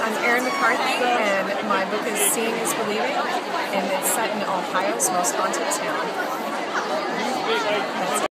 I'm Erin McCarthy, and my book is Seeing is Believing, and it's set in Ohio's most haunted town.